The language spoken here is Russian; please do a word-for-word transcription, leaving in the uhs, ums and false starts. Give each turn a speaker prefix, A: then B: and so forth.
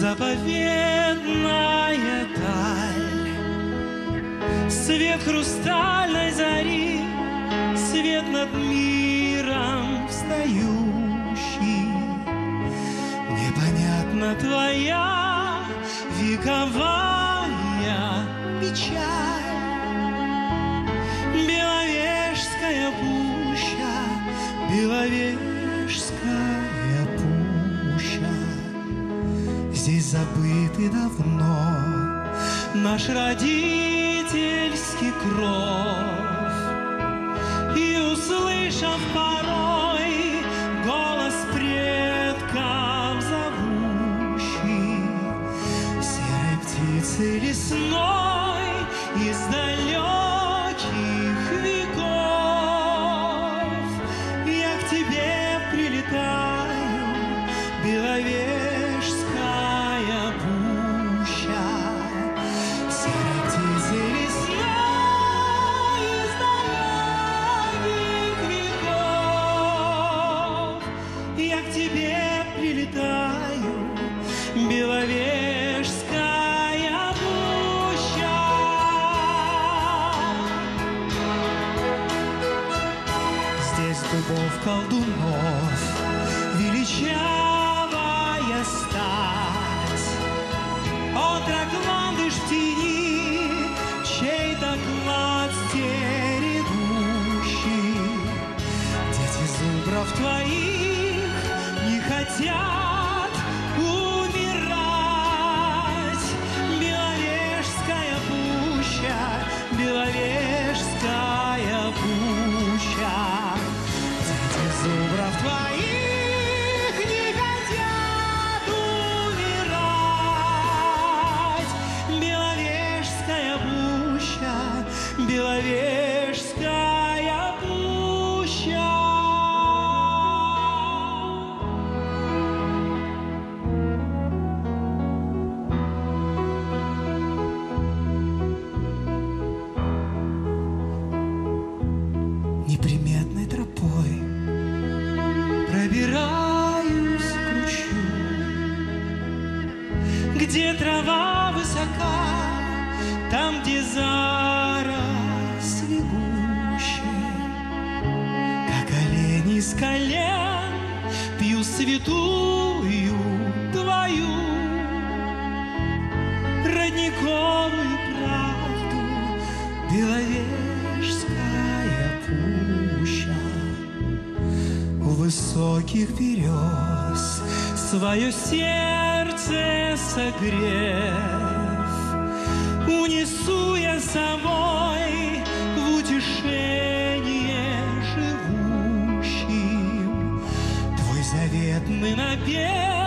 A: заповедная даль, свет хрустальной зари, свет над миром встающий. Непонятна твоя вековая печаль, Беловежская пуща, Беловежская пуща. Здесь забыты давно наш родительский кров, и, услышав порой голос предков зовущий, серой птицы лесной из далеких веков, я к тебе прилетаю, Беловежская пуща. Серой птицы лесной из далеких веков, я к тебе прилетаю, Беловежская пуща. Здесь дубов колдунов величавая стать, отрок ландыш в тени, чей-то клад стерегущий. Дети зубров твоих не хотят умирать. Беловежская пуща, Беловежская пуща. Дети зубров твоих не хотят умирать. Беловежская пуща, Беловежская пуща. Неприметной тропой пробираюсь к ручью, где трава высока, там, где заросли гуще. Как олень из колен пью святую твою родниковую правду, Беловежская пуща. У высоких берез свое сердце согрев, унесу я с собой в утешение живущим твой заветный напев.